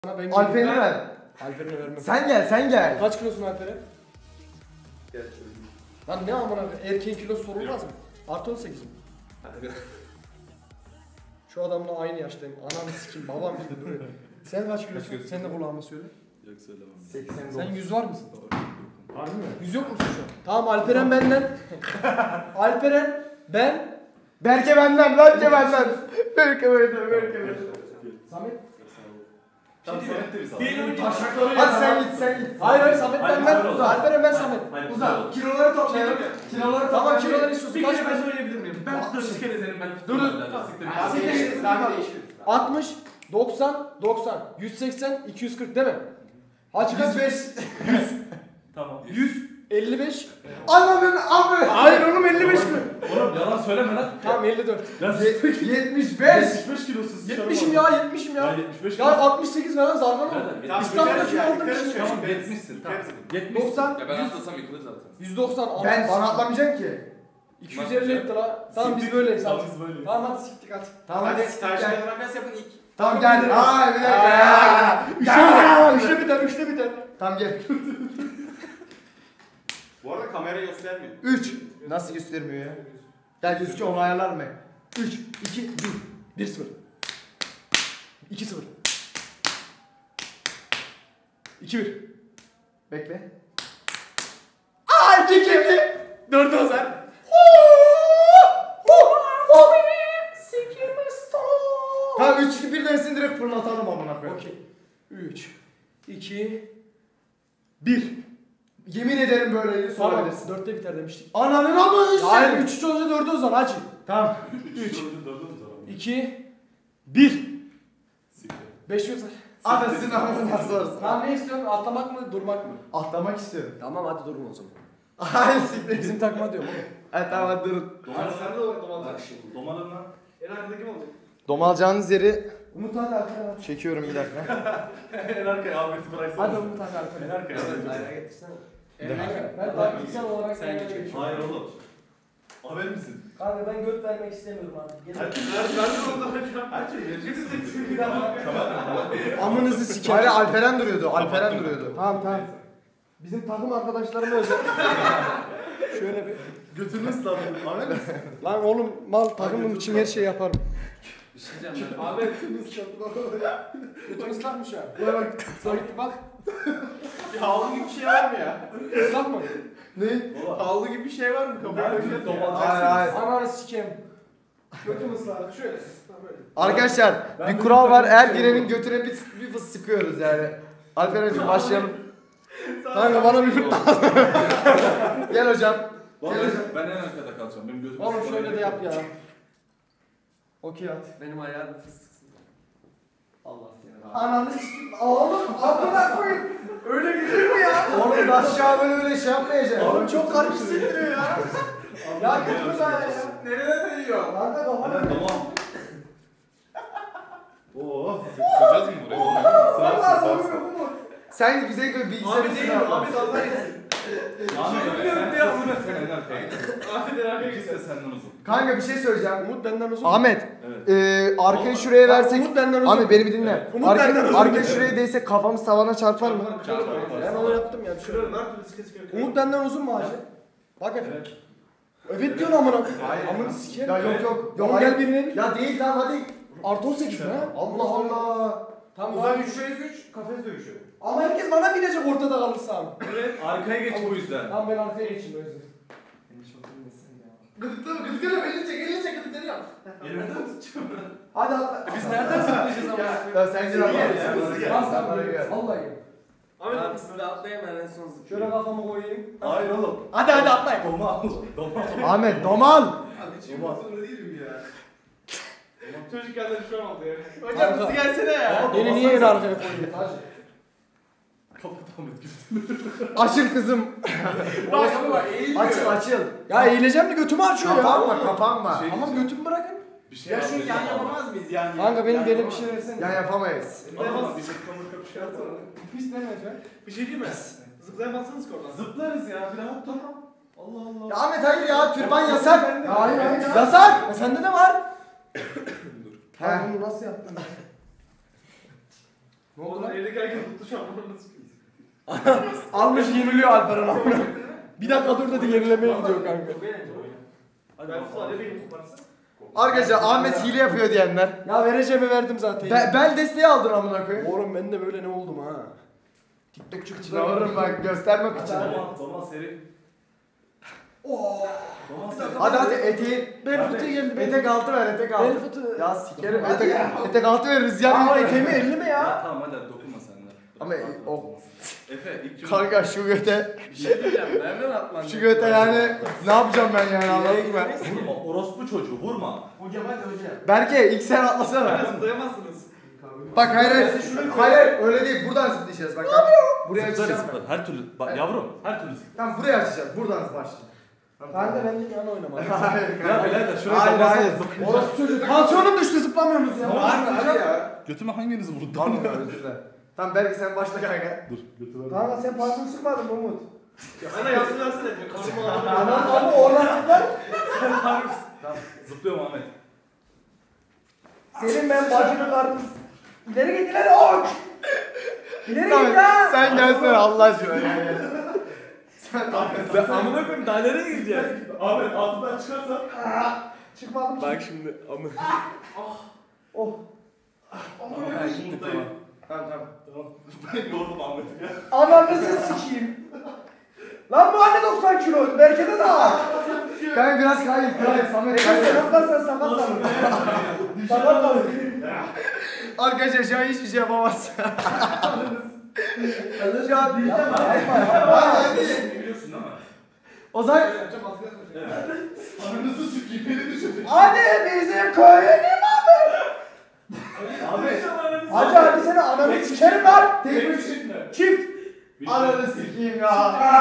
Alper'i ver. Alper'e vermem. Sen gel. Kaç kilosun Alper'e? Gel söyleyeyim. Lan ne amına erkeğin kilosu sorulmaz mı? Artı 18 mi? Şu adamla aynı yaştayım. Ananı sikim babam gibi duruyor. Sen kaç kilosun? Sen de kulağıma söyle. Yok söylemem. 89. Sen 100 var mısın? Harbi mi? 100 yok musun şu an? Tamam Alperen benden. Alperen ben. Berke benden. Berke benden. Samet. Tamam Samet de bir sağlam. Hadi sen git. Hayır Samet Hayır, ben. hayır, Alperen ben Samet. Uzak. Kiloları toplayalım. Tamam kiloları istiyorsun. Kaç kilosun? söyleyebilir miyim? Ben tutarım kere ederim ben. Dur. 60, 90, 90, 180, 240 değil mi? Hacı kaç? 105. Tamam. 155. Ananın abi. Hayır oğlum 55 mi? Oğlum yalan söyleme lan. Tamam 54. Lan 75. 75 kilosuz. 70'im ya 70'im ya. Ya 75 Ya 68 falan zargan oldu. Nereden? İstanbul'da kim aldın şimdi? Tamam 70'sin. Tamam. 70. 90, Ya ben atlasam yıkılır zaten. 190. Ben bana atlamayacaksın ki. 250 etti la. Tamam biz böyleyiz Tamam hadi. biz böyleyiz. Tamam hadi siktik hadi. Tamam Hadi hadi. taşlarına makas yapın ilk. Tamam gel. Aa bir dakika. Üçte biter. Tamam gel. Bu arada kamerayı göstermiyor. 3. Nasıl göstermiyor ya? Gel gözüküyor onu ayarlar mı? 3, 2, 1. 1-0. 2-0. 2-1. Bekle. Aa 2-2. 4 Ozan. Tamam 3, 2, 1 dersin direkt fırlatalım amına koyayım. Okey. 3, 2, 1. Yemin ederim böyleydi Tamam. sorabilirsin. 4'te biter demiştik. Ananın ama işte. Hayır 3 olunca 4'e Ozan hacı. Tamam. 3, 2, 1. 5 yok. Anasını amına sorsun. Tamam ne istiyorsun? Atlamak mı durmak mı? Atlamak istiyorum. Tamam hadi durun o zaman. Hayır siktir. Bizim takma diyorum oğlum. Evet tamam hadi durun. Sen de domaldaksın. Domalım lan. En arkada kim olacak? Domalacağınız yeri Umut hadi arkaya çekiyorum bir dakika. En arkaya Ahmet'i bıraksana. Hadi Umut hadi En arkaya. arkaya. Ayağa getirsene. Ben taktiksel olarak Sen kenara geç. geçiyorum. Hayır oğlum. Haber misin? Kanka ben göt vermek istemiyorum abi. Gelin. Ben de orada hocam. Her şey vereceksin. Bir dakika. Tamam. Amınızı sikerim. Hayır Alperen duruyordu. Alperen duruyordu. Tamam tamam. Bizim takım arkadaşlarıma özel. Şöyle bir. Götünü ıslandın. Haber misin? Lan oğlum mal takımım için her şey yaparım. Bir şey diyeceğim ben. Abi götün ıslak mı şu an? Bak. Sabit bak. Bir havlu gibi bir şey var mı ya? Islak mı? Ne? Havlu gibi bir şey var mı? Kafaya Nerede? koyacağız ya. Domalacaksın. Hayır. Ananı sikeyim. Götüm ıslak. Şöyle. Böyle. Arkadaşlar bir kural var. Her girenin götüne bir fıs sıkıyoruz yani. Alperen'cim başlayalım. Kanka bana bir fırt. Gel hocam. Vallahi ben en arkada kalacağım. Benim götüm Oğlum ıslanıyor. şöyle de yap ya. Okey at. Benim ayağım fıstıksın. Allah seni. Ananı sikeyim. Oğlum amına koyayım. Öyle gidiyor mu ya? Oğlum aşağı böyle şey yapmayacaksın. Oğlum çok garip hissettiriyor ya. Ya götümü daha ya. Nereye değiyor? Kanka kafana. Hadi tamam. Oo. Sığacağız mı buraya? Sağ Sen güzel bir bilgisayar üstüne al. Abi sağdan gitsin. Sen en arkaya. Abi de arkaya İkisi de senden uzun. Kanka bir şey söyleyeceğim. Umut benden uzun. Ahmet, Evet. arkayı şuraya versek. Umut benden uzun. Ahmet beni bir dinle. Umut benden uzun. Arkayı şuraya değse kafamız tavana çarpar mı? Ben onu yaptım ya. Şöyle. Umut benden uzun mu hacı? Bak efendim. Evet diyorsun amına. Hayır. Amına sikerim. Ya yok. Yok gel birine bir. Ya değil tamam hadi. Artı 18 mi ha? Allah Allah. Tamam Uzay uzay 3 vs 3 kafes dövüşü. Ama herkes bana binecek ortada kalırsam. Arkaya geç bu yüzden. Tamam ben arkaya geçeyim özür. Gıdıklarım elini çek gıdıkları yap. Elimden tutacağım. Hadi atla. Biz nereden zıplayacağız ama? Ya sen gel Gel, Sen bana gel. Vallahi gel. Abi siz de atlayın ben en son zıplayayım. Şöyle kafamı koyayım. Hayır oğlum. Hadi atlayın. Domal. Domal. Ahmet domal. Abi hiç zorunda değilim ya. Çocukken de şu an oldu ya. Kanka. Hocam siz gelsene ya. Beni niye en arkaya koyuyorsun hacı? Kapat Ahmet götünü. Açıl kızım. Bak bak eğilmiyor. Açıl. Ya eğileceğim de götümü açıyor ya. Kapanma. Şey- Ama götümü bırakın. Bir şey Ya şu yapmayacağım yan ama. yapamaz mıyız yani? Kanka benim böyle bir şey versene. Ya yapamayız. Ama bir şey yapsana. Pis deme Efe. Bir şey diyeyim mi? Zıplayamazsınız ki oradan. Zıplarız ya. Bir rahat tamam. Allah Allah. Ya Ahmet hayır ya türban yasak. Hayır hayır. Yasak. Ya sende de var. He. Kanka bunu nasıl yaptın? Ne oldu Oğlum lan? evdeki herkes mutlu şu an. Onu nasıl Almış yeniliyor Alperen amına. Bir dakika dur dedi yenilemeye gidiyor kanka. Ben sadece benim kuparsa. Arkadaşlar Ahmet hile yapıyor diyenler. Ya vereceğimi verdim zaten. Bel desteği aldın amına koyayım. Oğlum ben de böyle ne oldum ha. TikTokçu kızlar. Yavrum bak gösterme kıçını. Zaman seri. Oo. Hadi hadi eteği. Bel fıtığı geldi. Etek altı ver etek altı. Bel fıtığı. Ya sikerim Hadi etek, ya. etek altı ver rüzgar Aa yürüyor. eteğimi elleme ya. Ya tamam hadi dokunma sen de. Ama o Efe ilk kanka şu göte. Bir şey diyeceğim. Nereden atlandın? Şu göte yani ne yapacağım ben yani anladın mı? Vurma orospu çocuğu vurma. Hocam hadi hocam. Berke ilk sen atlasana. Zıplayamazsınız. Bak hayır öyle değil buradan zıplayacağız bak. Buraya Zıplarız açacağız. zıplar. Her türlü. Bak yavrum her türlü. Tamam buraya açacağız. Buradan başlayalım. Kanka ben de yan oynamadım. Hayır Ya birader şuraya Hayır kapatsana. hayır. Orası çocuk. Tansiyonum düştü zıplamıyorsunuz ya. Hadi ya. Götüme hanginiz vurdu? Tamam özür dilerim. Tamam belki sen başla kanka. Dur götüme. Kanka sen parfüm sıkmadın mı Umut? Ana yansın versene. Karıma ağrıyor. Anam ama oradan zıplar. Tamam zıplıyorum Ahmet. Senin ben bacını karnım. İleri git ileri ok. İleri git ya. Sen gelsene Allah aşkına ya. Ben amına koyayım daha nereye gideceğiz? Ahmet altından çıkarsan. Çıkmadım ki. Bak şimdi amına. Oh. Ha gitti tamam. Tamam tamam. Tamam. Ben yordum Ahmet'i ya. Ananızı sikeyim. Lan bu anne 90 kilo. Berke'de daha. Kanka biraz kayıp Samet kayıp. Sen yaparsan sakatlanır. Sakatlanır. Arkadaşlar şu an hiçbir şey yapamaz. Şu an Biliyorsun değil mi? O zaman Ananızı sikeyim beni düşürdün. hadi bizim köyünüm abi. Ahmet. Hadi hadi seni ananı sikerim lan. Tek mi çift mi? Çift. ananı sikeyim ya.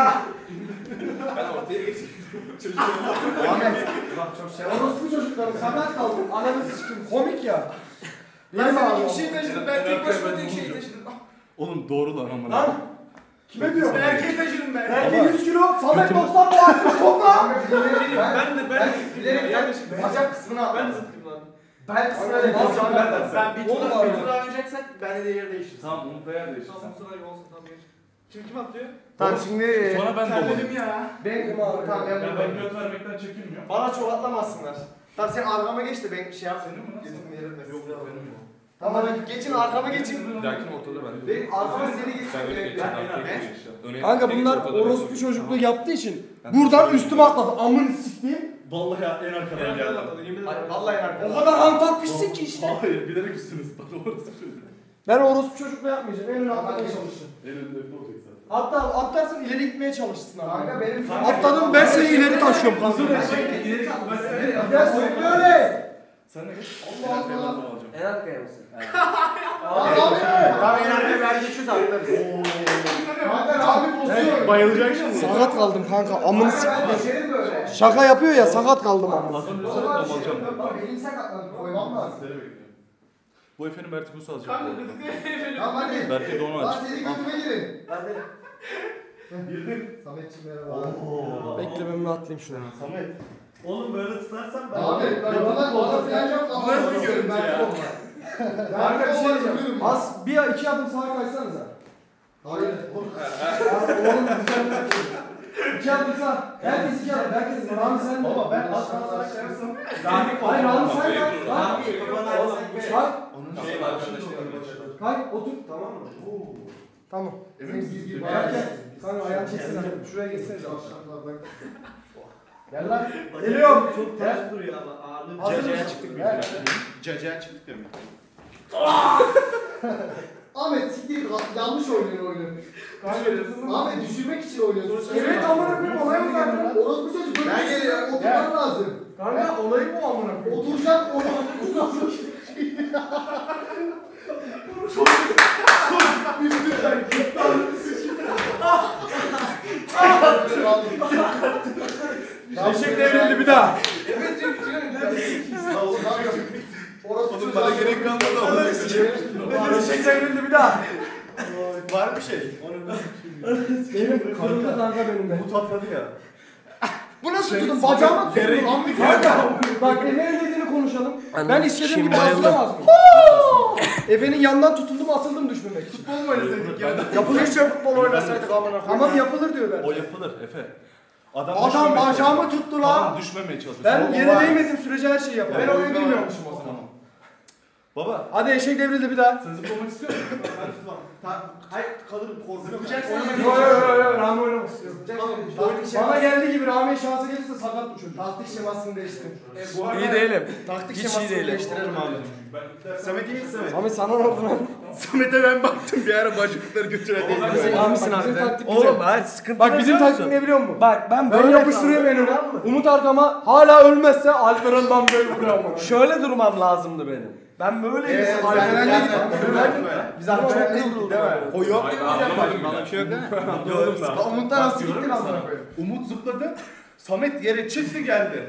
Ben ortaya geçeyim. Çocuğum. Ahmet bak çok şey var. Orospu çocukları sakat kaldım. Ananı sikeyim. Komik ya. Ben Benim seni ağrım. iki kişiyi taşıdım. Ben tek başıma tek şeyi taşıdım. Oğlum doğru lan amına. Lan. Kime diyor? Erkeği taşıdım ben. Belki 100 kilo. Samet 90 bu 60 topla. Ben Bilerek yanlış. bacak kısmına Ben atladım. zıplayayım lan. Bel kısmına Aynen. atladım. Ben bir Oğlum tur abi. oynayacaksak ben de yer değişir. Tamam onu koyar Tamam değiştirsen. bu sıra olsun tamam. Şimdi kim atlıyor? Tamam şimdi Sonra ben dolanayım. ya. ben tamam ben Ya ben buradayım. göt vermekten çekinmiyorum. Bana çok atlamasınlar. Tamam sen arkama geç de ben şey yap. Senin mi lan? Götüm verilmesin. Yok yok benim yok. Tamam hadi geçin arkama geçin. Lakin ortada ben. Benim arkama seni geçsin. Sen öne geç. Ben- Kanka bunlar orospu çocukluğu yaptığı için buradan üstüme atladı. Amını sikeyim. Vallahi en arkadan geldim. Ay, vallahi O arkama. kadar hantal pissin ki işte. Hayır bilerek üstünüz. Bak orası şöyle. Ben orospu çocukluğu yapmayacağım. En öne atlamaya çalıştım. En önünde ne olacak zaten. Hatta atlarsan ileri gitmeye çalışırsın abi. Kanka benim Atladım ben seni ileri taşıyorum kanka. İleri git. Ya sen böyle. Sen de geç. Allah Ben Allah. alacağım. En arkaya mısın? Abi. Tamam en arkaya ben geçiyoruz atlarız. Kanka abi bozuyor. Bayılacak şimdi. Sakat kaldım kanka. Amını sikeyim. Geçerim böyle. Şaka yapıyor ya sakat kaldım ama. Lafın O üstüne zaman alacağım. Bak benim sakatlandı koymam lazım. Bu efendim Bertikus'u alacak. Kanka gıdık Tamam hadi. Berti de onu Lan aç. seni götüme girin. Hadi. Girdim. Sametciğim merhaba. Bekle ben bir atlayayım şuna. Samet. Oğlum böyle tutarsan ben... Abi bana falan yok ama. Nasıl bir görüntü ya? Kanka bir şey diyeceğim. Az bir iki adım sağa kaysanıza. Hayır. Oğlum güzel. İki adım sağ. Herkes iki adım. Herkes. Rami sen de. Baba ben az aşağıdan daha aşağısın. Hayır Rami sen de. Kalk. Oğlum, Kalk. Onun şey var. Kalk otur. Tamam mı? Tamam. Gel. Kanka ayağını çeksene. Şuraya geçsene. Gel lan. Geliyorum. Çok ters duruyor ama ağırlığı. Hazır Cacaya mısın? çıktık Gel. Cacaya çıktık demek. Ahmet siktir yanlış oynuyor oyunu. Ahmet düşürmek için oynuyorsun. Evet amına koyayım olay bu zaten. Orospu çocuk böyle bir şey oturman lazım. Kanka olayı bu amına koyayım. Oturacak orospu. Eşek devrildi bir daha. Orospu Bana gerek kalmadı ama. Eşek devrildi bir daha. Var bir şey. Benim kırıldı kanka benim de. Bu tatladı ya. Bu nasıl tutun? Bacağıma tutun. Gerek- Kanka bak Efe'nin dediğini konuşalım. Ben istediğim gibi asılamaz mıyım? Efe'nin yandan tutuldum asıldım düşmeme. öldürmek için. Futbol mu oynasaydık ya? Yapılışça futbol oynasaydık amına koyayım. Tamam yapılır diyor O ben. yapılır Efe. Adam bacağımı tuttu lan. Tamam düşmemeye çalışıyor. Ben Oğlum yere var. değmediğim sürece her şeyi yaparım. Ben oyun bilmiyormuşum o zaman. Tamam. Baba. Hadi eşek devrildi bir daha. Sen zıplamak istiyor musun? Ben tutmam. Hayır kalırım korkuyorum. Zıplayacaksın Oynamak ya. Yok istiyorum. yok yok Rami oynamak istiyorum. Bana geldiği gibi Rami'ye şansı gelirse sakat bu çocuk. Taktik şemasını değiştirin. Bu arada- İyi değilim. Taktik Hiç iyi şemasını değilim. değiştirelim abi. Samet iyi misin Samet? Ahmet sana ne oldu lan? Samet'e ben baktım bir ara bacakları götüre değil. Sen misin abi? Bizim taktik güzel. Oğlum hayır sıkıntı Bak bizim biliyor taktik musun? ne biliyor musun? Bak ben Ben böyle yapıştırıyorum en öne. Umut arkama hala ölmezse Alperen ben böyle vuruyorum ona. Şöyle durmam lazımdı benim. Ben böyle Evet, Alperen'le ben- gittim. Biz Alperen'le gittik değil mi? O yok Hayır, değil mi? anlamadım Bana bile. bir şey yok değil mi? Ya Umut'tan nasıl gittin amına koyayım? Umut zıpladı. Samet yere çıktı geldi.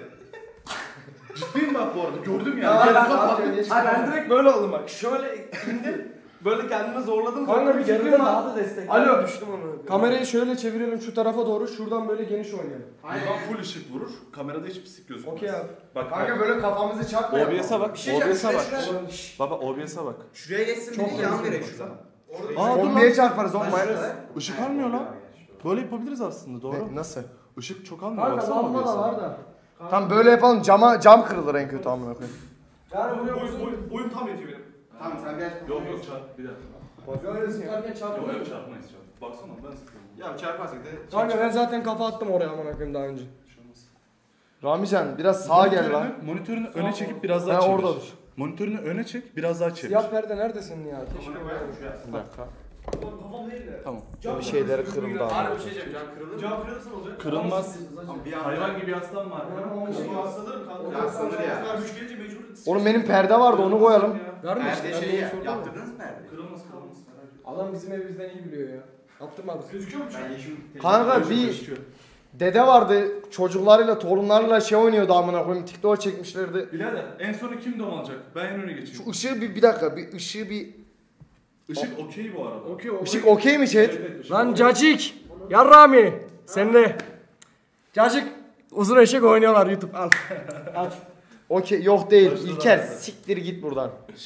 Ciddiyim bak bu arada. Gördüm Ya, yani. ben- Hayır ben direkt böyle oldum bak. Şöyle indim. Böyle kendimi zorladım. Kanka sonra bir geride fikrim var. daha da destek. Alo. Düştüm onu. Kamerayı şöyle çevirelim şu tarafa doğru. Şuradan böyle geniş oynayalım. Buradan full ışık vurur. Kamerada hiç pislik gözükmez. Okey abi. Bak Kanka böyle kafamızı çarpmayalım. OBS'e bak. Bir şey diyeceğim, OBS'e bak. şuraya- Baba OBS'e bak. Şuraya geçsin Çok bir yan hızlı verek bak şuradan. Aa dur Bombaya lan. çarparız oğlum mayonez. Işık almıyor lan. Böyle yapabiliriz aslında doğru. Nasıl? Işık çok almıyor. Kanka Baksana lamba da OBS'e. var da. Tam böyle yapalım cam kırılır en kötü amına koyayım. Yani buraya uzun. Boyum tam yetiyor benim. Tamam sen gel. Yok yok çarp bir dakika. Böyle sıkarken Yok çarpıyor. yok çarpmayız çarp. Baksana ben sıkıyorum. Ya çarparsak da. Kanka ben zaten kafa attım oraya amına koyayım daha önce. Bir şey olmaz. Ramican biraz sağa gel lan. Monitörünü öne çekip biraz daha Ha çevir. orada dur. Monitörünü öne çek biraz daha çevir. Siyah perde neredesin ya? Keşke Bir dakika. Kafam değil de. Tamam. Bir şeyleri kırıldı abi. Harbi bir şey diyeceğim. Cam kırılır. Cam kırılırsa ne olacak? Kırılmaz. Bir anda. Hayvan gibi aslan var. Hastalarım kanka. Hastalar ya. Güç gelince mecbur. Oğlum benim perde vardı onu koyalım. Verme işte. Perde ben şeyi de ya. sordum. Yaptırdınız mı perde? Kırılmaz kırılmaz. Adam bizim ev bizden iyi biliyor ya. Yaptırmadık. Gözüküyor mu? Ben yeşil. Kanka bir dede vardı çocuklarıyla torunlarıyla şey oynuyordu amına koyayım TikTok çekmişlerdi. Birader en sonu kim domalacak? Ben en öne Şu geçeyim. ışığı bir dakika bir ışığı bir Işık okey bu arada. Okey ışık okey mi chat? ışık Lan okey. cacık. Yarrami. Sen de. Cacık. Uzun eşek oynuyorlar YouTube. Al. Al. Okey yok değil. Başladı İlker abi. siktir git buradan.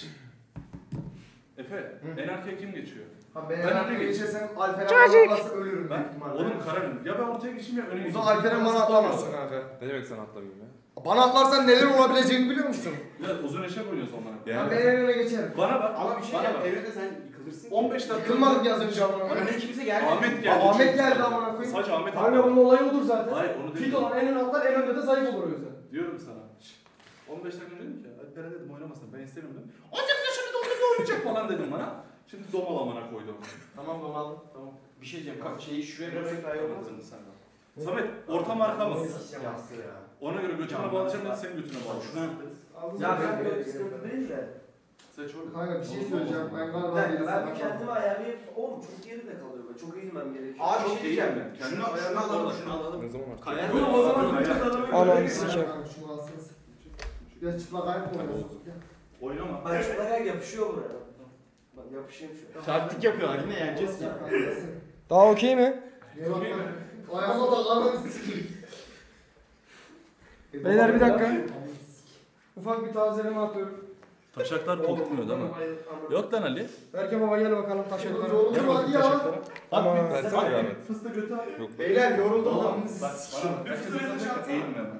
Efe en arkaya kim geçiyor? Ben arkaya geçersem Alperen Cacık. atlamazsa ölürüm Ben? Oğlum kararım. Ya ben ortaya geçeyim ya öne O geçeyim. zaman Alperen bana atlamazsın kanka. Ne demek sen atlamayayım ya? Bana atlarsan neler olabileceğini biliyor musun? Ya uzun eşek oynuyoruz onlara. Ben en öne geçerim. Bana bak. Ama bir şey bana yap. bak. Evde sen yıkılırsın. 15 dakika. Yıkılmadım ki az önce amına koyayım. Öne kimse gelmedi. Ahmet geldi. Ahmet geldi amına koyayım. Sadece Ahmet Kanka atladı. bunun olayı odur zaten. Hayır onu Fit demiyorum. olan en ön atlar en önde de zayıf olur o yüzden. Diyorum sana. 15 dakika önce dedim ki Alperen dedim oynamasın ben istemiyorum dedim. 18 yaşında doldu oynayacak falan dedim bana. Şimdi domal amına koydum. Tamam tamam. Tamam. Bir şey diyeceğim. Şeyi şuraya bıraksak daha iyi olmaz mı? Sen de. Samet orta marka mı? Yastı ya. Ona göre götüne bağlayacağım dedi senin götüne bağlayacağım. Ya ben böyle bir sıkıntı değil de. Seç oğlum. Kanka bir şey söyleyeceğim. Ben galiba Ben, birisi ben bir sana- kendimi ayarlayıp oğlum çok geride kalıyor. Ben çok eğilmem gerekiyor. Abi Çok bir şey diyeceğim. iyi yani. Şunu Kendini alalım, ayarla. şunu alalım. Ne zaman artık? Kayar Oğlum o zaman Kayar. bütün adamı Ananı görelim. sikeyim. Kanka şunu alsana. Biraz çıplak ayak mı oynuyorsun? Oynama. Ben şu ayak yapışıyor buraya. Bak yapışayım şu. Taktik yapıyorlar yine yeneceğiz ya. Daha okey mi? Ayağıma da ananı sikeyim. Beyler bir dakika. Ufak bir tazeleme atıyorum. Taşaklar kokmuyor değil mi? Yok lan Ali. Berke baba gel bakalım taşaklara. Yoruldum hadi ya. Tamam. Versene bir Ahmet. Fıstığı götü al. Beyler yoruldum lan. Bak bana bir fıstığı götü al. Eğilme hemen.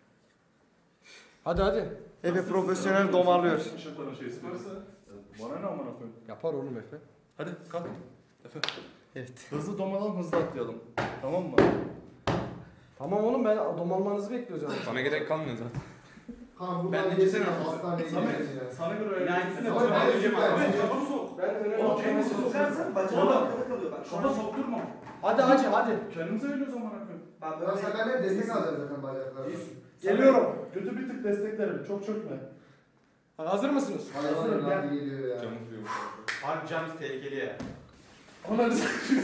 Hadi hadi. Efe profesyonel domarlıyor. Taşakların şeysi varsa. Bana ne amına koyayım. Yapar oğlum Efe. Hadi kalk. Efe. Evet. Hızlı domalalım hızlı atlayalım. Tamam mı? Tamam oğlum ben domalmanızı bekliyoruz yani. Bana gerek kalmıyor zaten. Kan Ben de buradan geçen geçelim hafta- hastaneye Samet. gidelim ya. Sana göre öyle. Yine aynısını Tamam, yapacağım. ben Öleceğim süper. abi. Kafanı sok. Ben öne Oğlum, Kendisi sokarsan bacağım Oğlum. arkada kalıyor. Bak şu Kafa an. sokturma. Hadi hadi hadi. Kendimize veriyoruz amına koyayım. Ben Ben böyle. senden destek alacağım zaten bacaklarına. Geliyorum. Götü bir tık desteklerim. Çok çökme. Hazır mısınız? Hazırım ben geliyor ya. Harbi cam tehlikeli ya. Ananı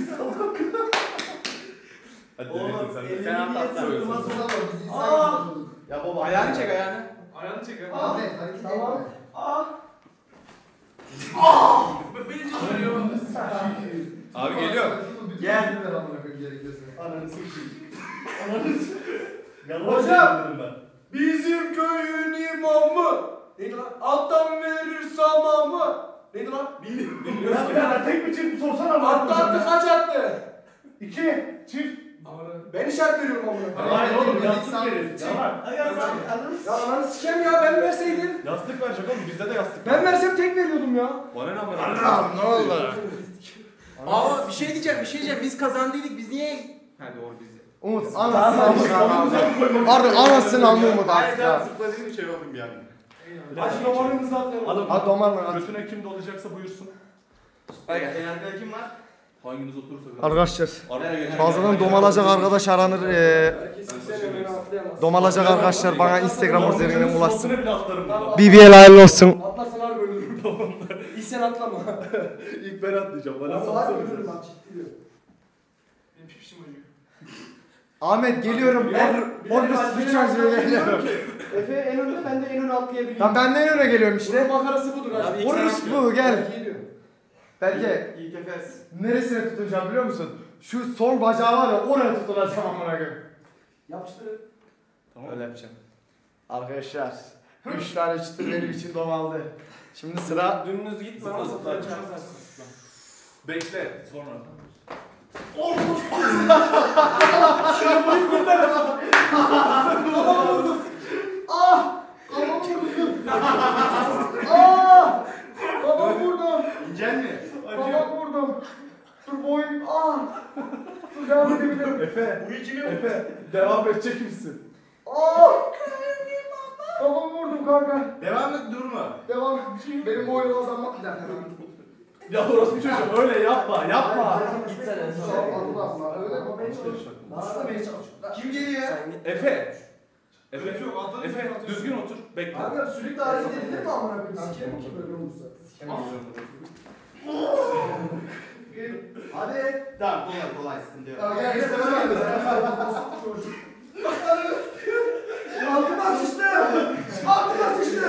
Hadi Oğlum elini Sen anlat, niye sen sırtıma Nasıl sok- ama biz insan Aa! gibi oturduk. Ya baba ayağını çek ayağını. Ayağını çek ayağını. Ahmet hareket Tamam. etme. Beni çağırıyor. Abi geliyor. Gel. Gerekiyorsa. Ananı sikeyim. Ananı sikeyim. Hocam! Bizim köyün imamı. Neydi lan? Alttan verir samamı. Neydi lan? Bilmiyorum. Ya tek bir çift sorsana ama. Attı kaç attı? 2 çift. Ben işaret veriyorum amına. Hayır oğlum yastık verir. Yalan. Ya ananı sikem ya ben verseydin. Yastık verecek oğlum bizde de yastık. Ben versem tek veriyordum ya. Bana ne amına? Allah'ım ne oldu? Aa bir şey diyeceğim. Biz kazandıydık. Biz niye? Ha doğru biz. Umut anasını amına. Pardon anasını amına Umut Hayır artık ya ya. zıpladığım bir şey oldum yani. Hadi numaramızı atlayalım. Alın. Hadi domarla at. Götüne kim dolayacaksa buyursun. Hayır. Arkada kim var? Hanginiz oturursa. Arkadaşlar Arkaya geçelim. fazladan domalacak arkadaş aranır. Herkes kimseyle beni atlayamaz. Domalacak arkadaşlar bana Instagram üzerinden ulaşsın. Soluna bile atlarım burada. BBL hayırlı olsun. Atlarsan harbi ölürüm. İlk sen atlama. İlk ben atlayacağım. Bana Ben sana harbi soracağım. ölürüm bak ciddi diyorum. Benim pipişim acıyor. Ahmet geliyorum. Orada sıçan geliyorum. Efe en önde ben de en öne atlayabiliyorum. Lan ben de en öne geliyorum Bunun işte. makarası budur Abi abi. ilk sen Orası bu gel. Geliyor. Belki İlk Efes. neresine tutacağım biliyor musun? Şu sol bacağı var ya oraya tutulacağım amına koyayım. Yapıştır. Tamam. Öyle yapacağım. Arkadaşlar 3 tane çıtır benim için domaldı. Şimdi sıra Dümdüz gitme ama Zıpla, zıplar zıpla. çarparsın. Bekle sonra. Kafam vurdum. İncel mi? Kafam vurdum. Dur boyun. Dur devam edebilirim. Efe. Bu ikili Efe. Devam edecek misin? Kafam vurdum kanka. Devam et durma. Devam. Benim boynu kazanmak bir dakika. Ya orası bir çocuğum öyle yapma yapma. Gitsene Allah Allah. Öyle mi? Kim geliyor ya? Efe. Efe. Efe düzgün otur. Bekle. Kanka sürekli hareket edilir mi amına koyayım? Sikerim ki böyle olursa. Hadi. Tamam kolay sıkıntı yok. Gel istemem. Altıma sıçtı! Altıma sıçtı!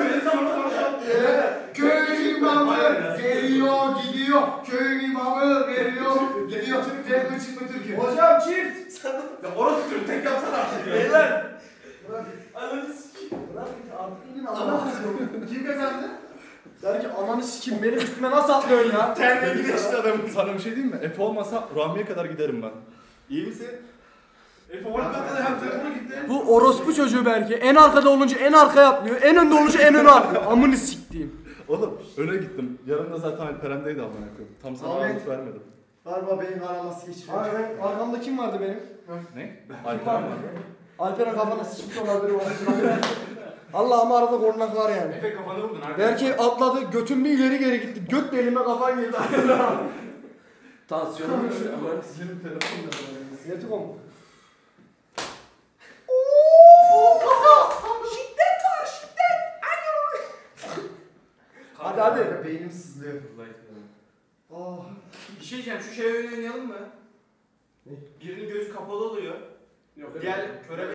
Köy imamı veriyor gidiyor. Köy imamı veriyor gidiyor. Tekme çıkma Türkiye. Hocam çift! Ya orası çocuğum tek yapsana artık ya. Beyler. Ananı sikeyim. Bırak artık indin Allah'a Kim kazandı? Der ki ananı sikeyim benim üstüme nasıl atlıyorsun ya? Terle gibi işte adamım. Sana bir şey diyeyim mi? Efe olmasa Rahmi'ye kadar giderim ben. İyi misin? Efe orada da hem telefona gitti. Bu orospu çocuğu belki. En arkada olunca en arkaya atlıyor. En önde olunca en öne atlıyor. Amını siktiğim. Oğlum öne gittim. Yanımda zaten Alperen'deydi amına koyayım. Tam sana Ahmet. ağırlık vermedim. Galiba benim araması geçiriyor. Abi ben arkamda kim vardı benim? Ne? Alperen mi? Alperen kafana sıçmış olabilir var. Allah ama arada kornak var yani. Efe kafanı vurdun abi. Belki atladı götüm bir ileri geri gitti. Göt delime kafan girdi. Tansiyonum düştü. Senin telefonla. Yetikom. Hadi hadi. Beynim sızlıyor. Oh. Bir şey diyeceğim. Şu şeye oynayalım mı? Birinin gözü kapalı oluyor. Yok. Diğer köre